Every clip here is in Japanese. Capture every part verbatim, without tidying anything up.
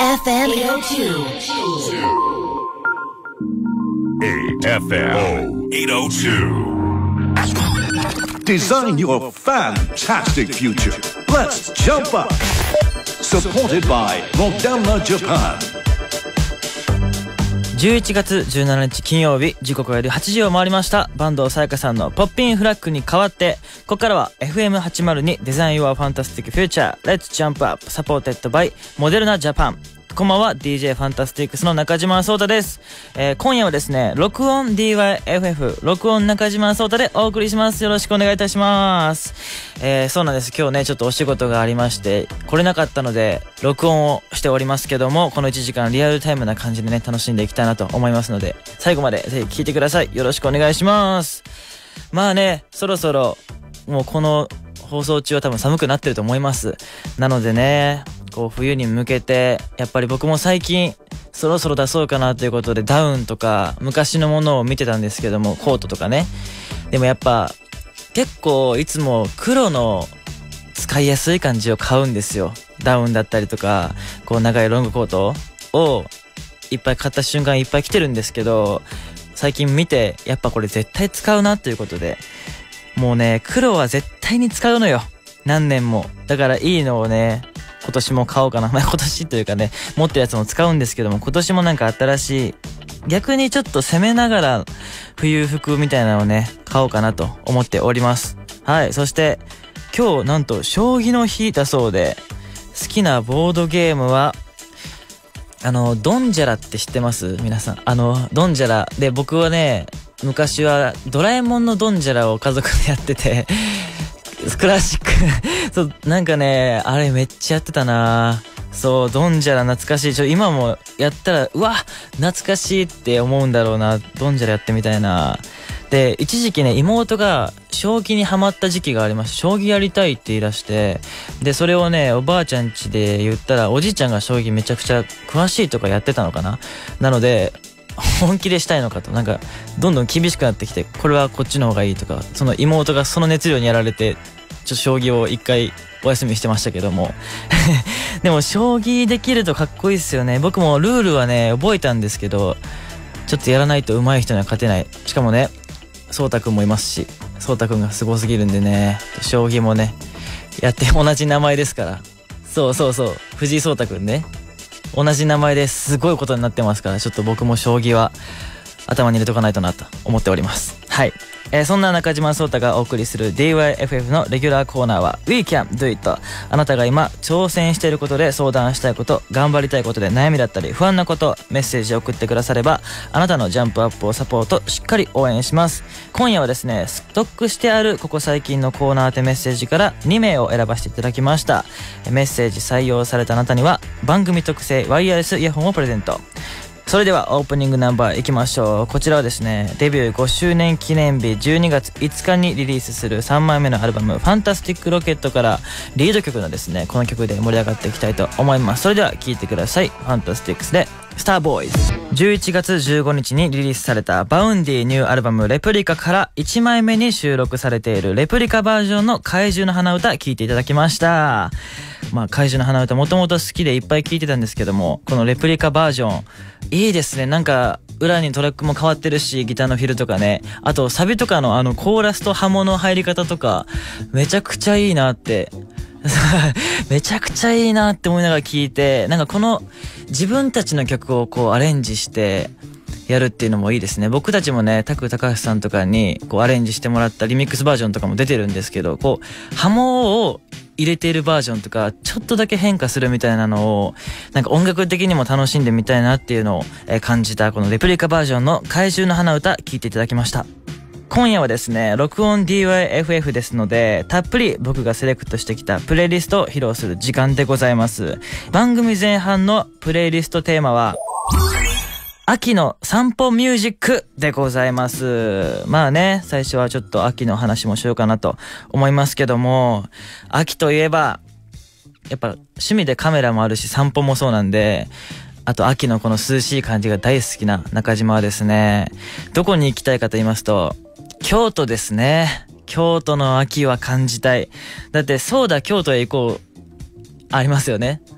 エフエム エイトオーツー エフエム エイトオーツー Design your fantastic future. Let's jump up. Supported by Moderna Japan. じゅういちがつじゅうしちにち金曜日、時刻は夜はちじを回りました。坂東さやかさんのポッピンフラッグに代わって、ここからは エフエムはちまるに Design Your Fantastic Future Let's Jump Up Supported by Moderna Japan。こんばんは、ディージェー ファンタスティックスの中島聡太です。えー、今夜はですね、録音 ディーワイエフエフ、録音中島聡太でお送りします。よろしくお願いいたします。えー、そうなんです。今日ね、ちょっとお仕事がありまして、来れなかったので、録音をしておりますけども、このいちじかんリアルタイムな感じでね、楽しんでいきたいなと思いますので、最後までぜひ聞いてください。よろしくお願いします。まあね、そろそろ、もうこの放送中は多分寒くなってると思います。なのでね、こう冬に向けてやっぱり僕も最近そろそろ出そうかなということでダウンとか昔のものを見てたんですけども、コートとかね。でもやっぱ結構いつも黒の使いやすい感じを買うんですよ。ダウンだったりとかこう長いロングコートをいっぱい買った瞬間いっぱい着てるんですけど、最近見てやっぱこれ絶対使うなということで、もうね黒は絶対に使うのよ、何年も。だからいいのをね今年も買おうかな。まあ今年というかね、持ってるやつも使うんですけども、今年もなんか新しい、逆にちょっと攻めながら冬服みたいなのをね、買おうかなと思っております。はい。そして今日なんと将棋の日だそうで、好きなボードゲームは、あの、ドンジャラって知ってます？皆さん。あの、ドンジャラ。で、僕はね、昔はドラえもんのドンジャラを家族でやってて、クラシックそう、なんかね、あれめっちゃやってたな。そう、ドンジャラ懐かしい。ちょ、今もやったら、うわ懐かしいって思うんだろうな。ドンジャラやってみたいな。で、一時期ね、妹が将棋にハマった時期がありました。将棋やりたいって言い出して、で、それをね、おばあちゃん家で言ったら、おじいちゃんが将棋めちゃくちゃ詳しいとかやってたのかな。なので、本気でしたいのかと、なんかどんどん厳しくなってきて、これはこっちの方がいいとか、その妹がその熱量にやられてちょっと将棋を一回お休みしてましたけどもでも将棋できるとかっこいいっすよね。僕もルールはね覚えたんですけど、ちょっとやらないと上手い人には勝てない。しかもね、そうたくんもいますし、そうたくんがすごすぎるんでね、将棋もねやって、同じ名前ですから。そうそうそう、藤井聡太くんね、同じ名前ですごいことになってますから、ちょっと僕も将棋は頭に入れとかないとなと思っております。はい。えー、そんな中島聡太がお送りする ディーワイエフエフ のレギュラーコーナーは We Can Do It。 あなたが今挑戦していることで相談したいこと、頑張りたいことで悩みだったり不安なこと、メッセージを送ってくだされば、あなたのジャンプアップをサポートしっかり応援します。今夜はですね、ストックしてあるここ最近のコーナー宛てメッセージからにめいを選ばせていただきました。メッセージ採用されたあなたには番組特製ワイヤレスイヤホンをプレゼント。それではオープニングナンバーいきましょう。こちらはですね、デビューごしゅうねん記念日じゅうにがついつかにリリースするさんまいめのアルバムファンタスティックロケットからリード曲のですね、この曲で盛り上がっていきたいと思います。それでは聴いてください。ファンタスティックスでスターボーイズ。じゅういちがつじゅうごにちにリリースされたバウンディニューアルバムレプリカからいちまいめに収録されているレプリカバージョンの怪獣の花歌聴いていただきました。まあ怪獣の花歌もともと好きでいっぱい聴いてたんですけども、このレプリカバージョンいいですね。なんか裏にトラックも変わってるし、ギターのフィルとかね、あとサビとかのあのコーラスとハモの入り方とかめちゃくちゃいいなってめちゃくちゃいいなって思いながら聴いて、なんかこの自分たちの曲をこうアレンジしてやるっていうのもいいですね。僕たちもね、タク高橋さんとかにこうアレンジしてもらったリミックスバージョンとかも出てるんですけど、こうハモを入れているバージョンとかちょっとだけ変化するみたいなのをなんか音楽的にも楽しんでみたいなっていうのを、えー、感じたこのレプリカバージョンの怪獣の花歌聴いていただきました。今夜はですね、録音 ディーワイエフエフ ですので、たっぷり僕がセレクトしてきたプレイリストを披露する時間でございます。番組前半のプレイリストテーマは秋の散歩ミュージックでございます。まあね、最初はちょっと秋の話もしようかなと思いますけども、秋といえばやっぱ趣味でカメラもあるし散歩もそうなんで、あと秋のこの涼しい感じが大好きな中島はですね、どこに行きたいかと言いますと京都ですね。京都の秋は感じたい。だってそうだ京都へ行こうありますよね。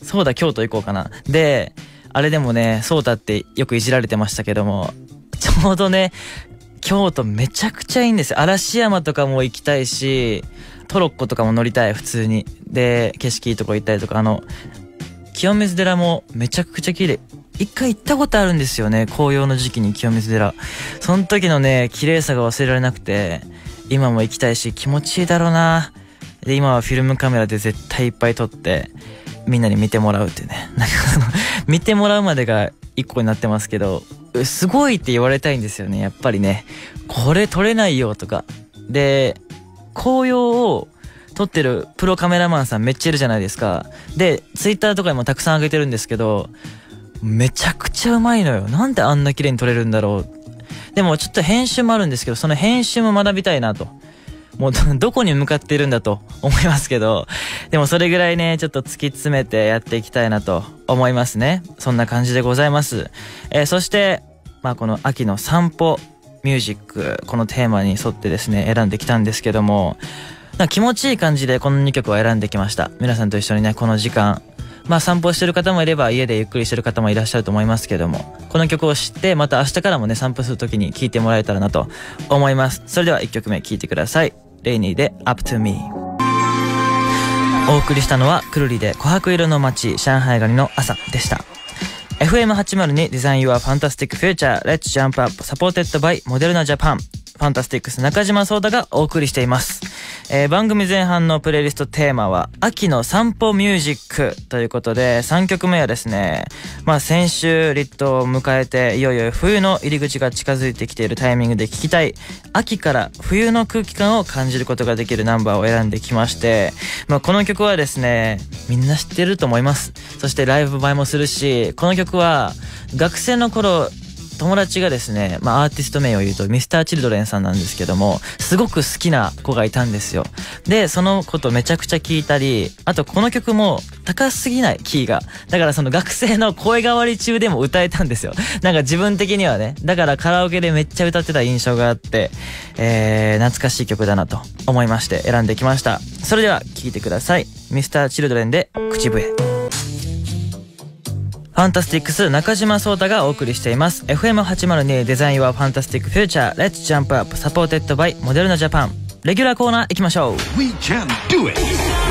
そうだ、京都行こうかな。で、あれでもね、そうだってよくいじられてましたけども、ちょうどね、京都めちゃくちゃいいんですよ。嵐山とかも行きたいし、トロッコとかも乗りたい、普通に。で、景色いいとこ行ったりとか、あの、清水寺もめちゃくちゃ綺麗。一回行ったことあるんですよね、紅葉の時期に清水寺。その時のね、綺麗さが忘れられなくて、今も行きたいし、気持ちいいだろうな。で、今はフィルムカメラで絶対いっぱい撮って、みんなに見てもらうってね。なんかその、見てもらうまでが一個になってますけど、すごいって言われたいんですよね、やっぱりね。これ撮れないよとか。で、紅葉を撮ってるプロカメラマンさんめっちゃいるじゃないですか。で、ツイッターとかにもたくさん上げてるんですけど、めちゃくちゃうまいのよ。なんであんな綺麗に撮れるんだろう。でもちょっと編集もあるんですけど、その編集も学びたいなと。もうどこに向かっているんだと思いますけど、でもそれぐらいね、ちょっと突き詰めてやっていきたいなと思いますね。そんな感じでございます。えー、そして、まあこの秋の散歩ミュージック、このテーマに沿ってですね、選んできたんですけども、なんか気持ちいい感じでこのにきょくを選んできました。皆さんと一緒にね、この時間、まあ散歩してる方もいれば家でゆっくりしてる方もいらっしゃると思いますけども、この曲を知ってまた明日からもね散歩するときに聴いてもらえたらなと思います。それではいっきょくめ聴いてください。レイニーで Up to Me。 お送りしたのはくるりで琥珀色の街上海狩りの朝でした。 エフエムはちまるに Design Your Fantastic Future Let's Jump Up Supported by モデルナジャパン、ファンタスティックス中島颯太がお送りしています。えー、番組前半のプレイリストテーマは秋の散歩ミュージックということで、さんきょくめはですね、まあ先週立冬を迎えていよいよ冬の入り口が近づいてきているタイミングで聴きたい秋から冬の空気感を感じることができるナンバーを選んできまして、まあこの曲はですね、みんな知ってると思います。そしてライブ映えもするし、この曲は学生の頃友達がですね、まあアーティスト名を言うとミスターチルドレンさんなんですけども、すごく好きな子がいたんですよ。で、その子とめちゃくちゃ聴いたり、あとこの曲も高すぎないキーが。だからその学生の声変わり中でも歌えたんですよ。なんか自分的にはね、だからカラオケでめっちゃ歌ってた印象があって、えー、懐かしい曲だなと思いまして選んできました。それでは聴いてください。ミスターチルドレンで口笛。ファンタスティックス中島颯太がお送りしています。 エフエムはちまるに Design Your Fantastic Future Let's Jump Up Supported by モデルナジャパン。レギュラーコーナー行きましょう。 We can do it!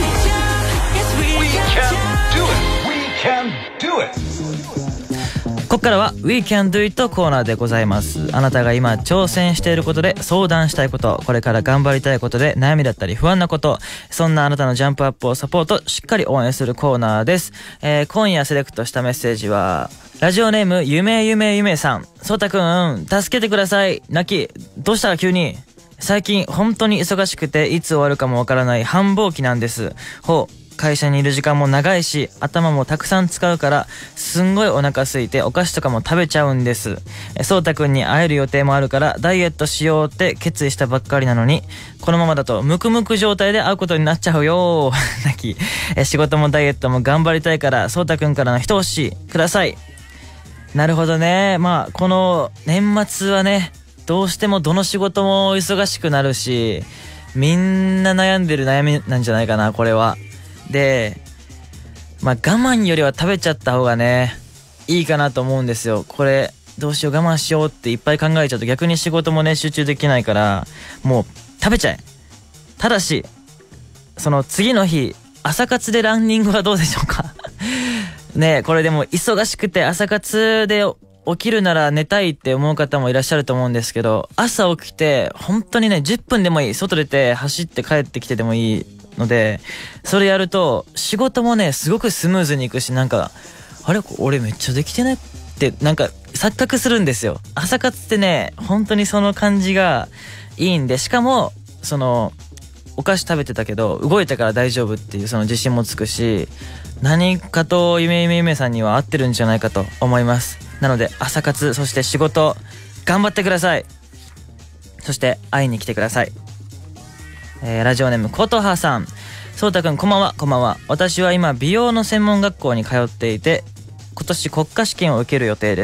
We can do it! We can do it! ここからは We Can Do It コーナーでございます。あなたが今挑戦していることで相談したいこと、これから頑張りたいことで悩みだったり不安なこと、そんなあなたのジャンプアップをサポート、しっかり応援するコーナーです。えー、今夜セレクトしたメッセージはラジオネームゆめゆめゆめさん。そうたくん、助けてください。泣き、どうした急に。最近本当に忙しくていつ終わるかもわからない繁忙期なんです。ほう。会社にいる時間も長いし、頭もたくさん使うから、すんごいお腹空いてお菓子とかも食べちゃうんです。そうたくんに会える予定もあるからダイエットしようって決意したばっかりなのに、このままだとムクムク状態で会うことになっちゃうよー。泣き。仕事もダイエットも頑張りたいから、そうたくんからの一押しください。なるほどね。まあ、この年末はね、どうしてもどの仕事も忙しくなるし、みんな悩んでる悩みなんじゃないかな、これは。で、まあ我慢よりは食べちゃった方がね、いいかなと思うんですよ。これ、どうしよう我慢しようっていっぱい考えちゃうと逆に仕事もね、集中できないから、もう食べちゃえ。ただし、その次の日、朝活でランニングはどうでしょうか。ねえ、これでも忙しくて朝活で起きるなら寝たいって思う方もいらっしゃると思うんですけど、朝起きて本当にねじゅっぷんでもいい、外出て走って帰ってきてでもいいので、それやると仕事もねすごくスムーズにいくし、なんかあれ俺めっちゃできてないってなんか錯覚するんですよ。朝活ってね本当にその感じがいいんで、しかもそのお菓子食べてたけど動いたから大丈夫っていうその自信もつくし、何かとゆめゆめゆめさんには合ってるんじゃないかと思います。なので朝活、そして仕事頑張ってください。そして会いに来てください。えー、ラジオネームことはさん。そうたくんこんばんは。こんばんは。私は今美容の専門学校に通っていて、今年国家試験を受ける予定です。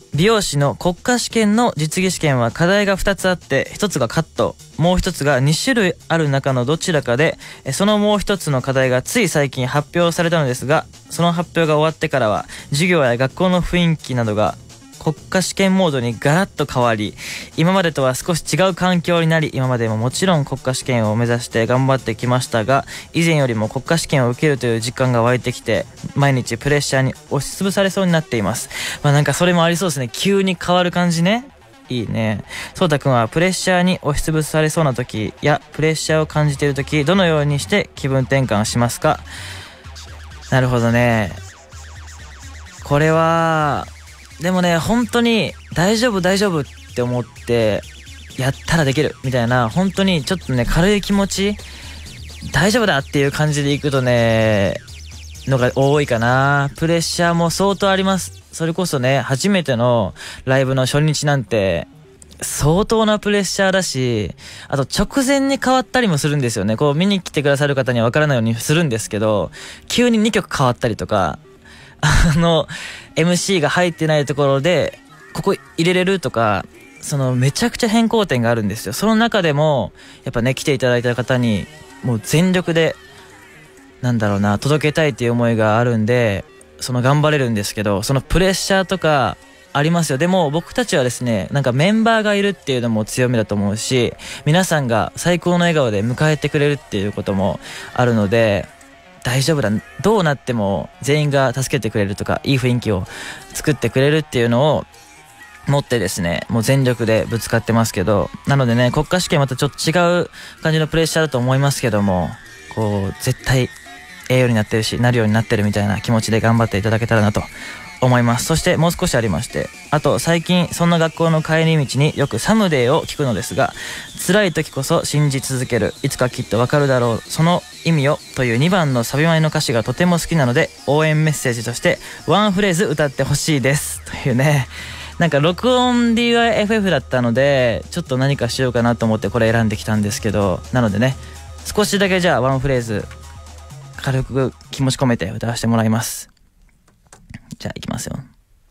美容師の国家試験の実技試験は課題がふたつあって、ひとつがカット、もうひとつがに種類ある中のどちらかで、そのもうひとつの課題がつい最近発表されたのですが、その発表が終わってからは授業や学校の雰囲気などが国家試験モードにガラッと変わり、今までとは少し違う環境になり、今までももちろん国家試験を目指して頑張ってきましたが、以前よりも国家試験を受けるという実感が湧いてきて、毎日プレッシャーに押しつぶされそうになっています。まあなんかそれもありそうですね。急に変わる感じね。いいね。そうたくんはプレッシャーに押しつぶされそうな時やプレッシャーを感じている時、どのようにして気分転換しますか？なるほどね。これはでもね、本当に大丈夫大丈夫って思ってやったらできるみたいな、本当にちょっとね軽い気持ち、大丈夫だっていう感じでいくとねのが多いかな。プレッシャーも相当あります。それこそね、初めてのライブの初日なんて相当なプレッシャーだし、あと直前に変わったりもするんですよね。こう見に来てくださる方には分からないようにするんですけど、急ににきょく変わったりとか、あの エムシー が入ってないところでここ入れれるとか、そのめちゃくちゃ変更点があるんですよ。その中でもやっぱね、来ていただいた方にもう全力でなんだろうな届けたいっていう思いがあるんで、その頑張れるんですけど、そのプレッシャーとかありますよ。でも僕たちはですね、なんかメンバーがいるっていうのも強みだと思うし、皆さんが最高の笑顔で迎えてくれるっていうこともあるので、大丈夫だ、どうなっても全員が助けてくれるとか、いい雰囲気を作ってくれるっていうのを持ってですね、もう全力でぶつかってますけど、なのでね、国家試験またちょっと違う感じのプレッシャーだと思いますけども、こう絶対ええようになってるし、なるようになってるみたいな気持ちで頑張っていただけたらなと思います。そしてもう少しありまして、あと最近そんな学校の帰り道によくサムデーを聞くのですが、辛い時こそ信じ続ける、いつかきっとわかるだろう、その意味をというにばんのサビ前の歌詞がとても好きなので、応援メッセージとしてワンフレーズ歌ってほしいですというね。なんか録音 ディーワイエフエフ だったので、ちょっと何かしようかなと思ってこれ選んできたんですけど、なのでね、少しだけじゃあワンフレーズ軽く気持ち込めて歌わせてもらいます。じゃあいきますよ。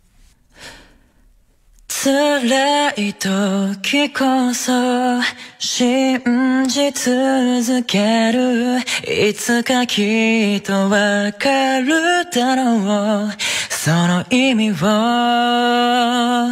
辛い時こそ信じ続ける、いつかきっとわかるだろう、その意味を。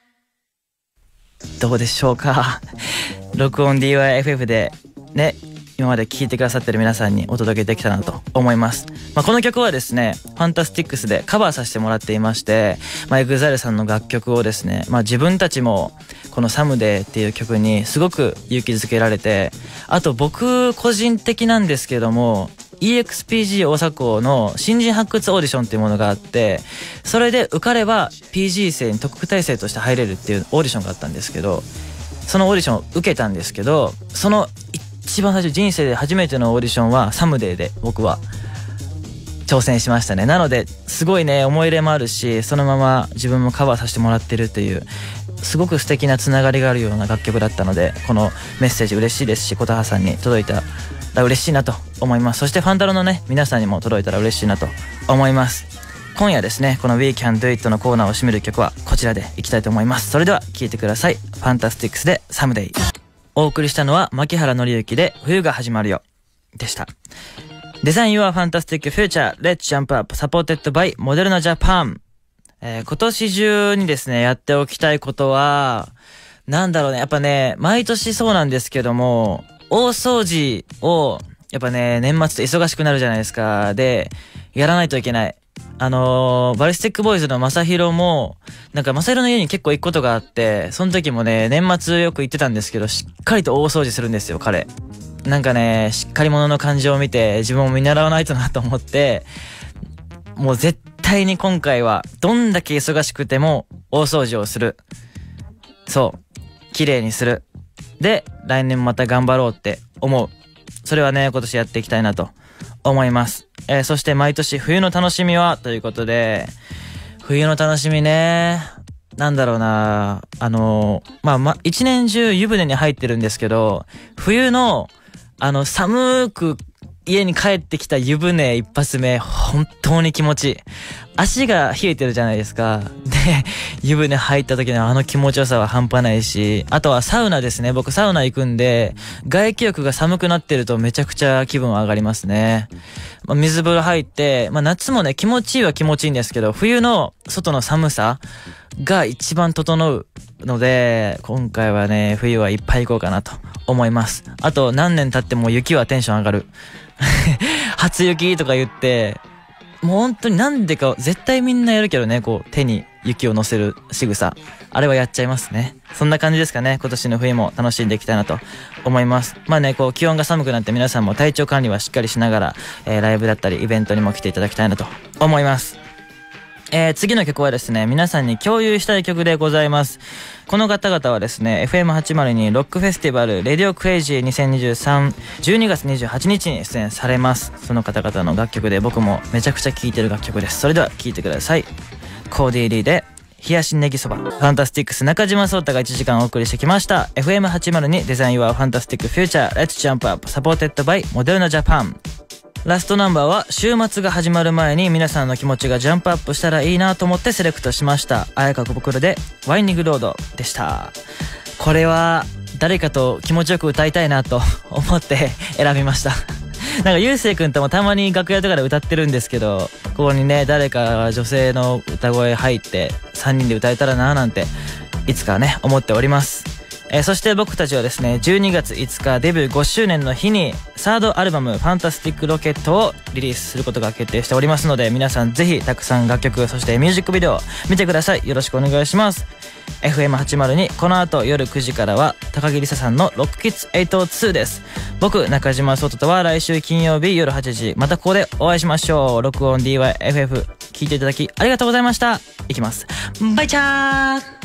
どうでしょうか。録音 ディーワイエフエフ でね、今まで聴いてくださってる皆さんにお届けできたらなと思います。まあ、この曲はですね、ファンタスティックスでカバーさせてもらっていまして、まあ、エグザイルさんの楽曲をですね、まあ、自分たちもこのサムデーっていう曲にすごく勇気づけられて、あと僕個人的なんですけども、イーエックスピージー 大阪校の新人発掘オーディションっていうものがあって、それで受かれば ピージー 生に特待生として入れるっていうオーディションがあったんですけど、そのオーディションを受けたんですけど、その一番最初、人生で初めてのオーディションはサムデーで僕は挑戦しましたね。なのですごいね、思い入れもあるし、そのまま自分もカバーさせてもらってるっていうすごく素敵なつながりがあるような楽曲だったので、このメッセージ嬉しいですし、琴葉さんに届いたら嬉しいなと思います。そしてファンタロのね皆さんにも届いたら嬉しいなと思います。今夜ですね、この We Can Do It のコーナーを締める曲はこちらでいきたいと思います。それでは聴いてください。ファンタスティックスで Someday。 お送りしたのは牧原紀之で冬が始まるよでした。デザイン Your Fantastic Future Let's Jump Up Supported by モデルナジャパン。えー、今年中にですねやっておきたいことはなんだろうね、やっぱね毎年そうなんですけども、大掃除をやっぱね年末って忙しくなるじゃないですか。でやらないといけない。あのー、バリスティックボーイズのまさひろもなんかまさひろの家に結構行くことがあって、その時もね年末よく行ってたんですけど、しっかりと大掃除するんですよ彼。なんかねしっかり者の感じを見て自分も見習わないとなと思って、もう絶対に今回はどんだけ忙しくても大掃除をする。そう綺麗にする。で来年また頑張ろうって思う。それはね今年やっていきたいなと思います。えー、そして毎年冬の楽しみはということで、冬の楽しみねなんだろうな、あのー、まあま一年中湯船に入ってるんですけど、冬のあの寒く家に帰ってきた湯船一発目、本当に気持ちいい。足が冷えてるじゃないですか。で、湯船入った時のあの気持ちよさは半端ないし、あとはサウナですね。僕サウナ行くんで、外気浴が寒くなってるとめちゃくちゃ気分上がりますね。まあ、水風呂入って、まあ夏もね、気持ちいいは気持ちいいんですけど、冬の外の寒さが一番整うので、今回はね、冬はいっぱい行こうかなと思います。あと何年経っても雪はテンション上がる。初雪とか言って、もう本当になんでか絶対みんなやるけどね、こう手に雪を乗せる仕草。あれはやっちゃいますね。そんな感じですかね。今年の冬も楽しんでいきたいなと思います。まあね、こう気温が寒くなって皆さんも体調管理はしっかりしながら、えー、ライブだったりイベントにも来ていただきたいなと思います。えー、次の曲はですね、皆さんに共有したい曲でございます。この方々はですね、エフエムはちまるに ロックフェスティバルレディオクレイジーにせんにじゅうさん、じゅうにがつにじゅうはちにちに出演されます。その方々の楽曲で僕もめちゃくちゃ聴いてる楽曲です。それでは聴いてください。コーディー・リーで冷やしネギそば。ファンタスティックス中島颯太がいちじかんお送りしてきました。エフエムはちまるに Design Your Fantastic Future Let's Jump Up Supported by Moderna Japan。ラストナンバーは週末が始まる前に皆さんの気持ちがジャンプアップしたらいいなと思ってセレクトしました。綾香心黒でワイニングロードでした。これは誰かと気持ちよく歌いたいなと思って選びました。なんかゆうせいくんともたまに楽屋とかで歌ってるんですけど、ここにね誰か女性の歌声入ってさんにんで歌えたらなーなんていつかね思っております。えー、そして僕たちはですね、じゅうにがついつかデビューごしゅうねんの日にサードアルバムファンタスティックロケットをリリースすることが決定しておりますので、皆さんぜひたくさん楽曲、そしてミュージックビデオ見てください。よろしくお願いします。エフエムはちまるに この後夜くじからは高木りささんのロックキッズはちじゅうにです。僕中島颯太とは来週金曜日夜はちじ、またここでお会いしましょう。録音 ディーワイエフエフ 聞いていただきありがとうございました。いきます。バイチャー。